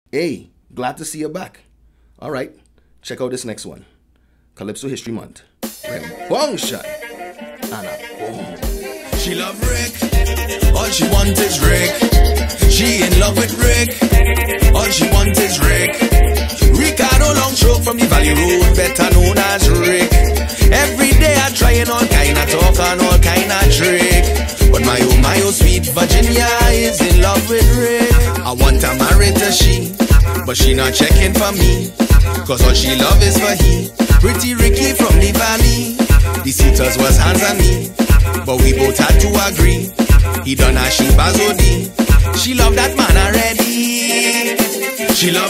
Hey, glad to see you back. All right, check out this next one. Calypso History Month. Bong shot. Anna. Oh. She love Rick. All she want is Rick. She in love with Rick. All she want is Rick. Ricardo Longstroke from the Valley Road, better known as Rick. Every day I trying all kind of talk and all kind of trick. But my oh sweet Virginia is in love with Rick. I want to marry to she, but she not checking for me, cause all she love is for he. Pretty Ricky from the valley. The suitors was hands on me, but we both had to agree. He done as she bazodi. She love that man already. She love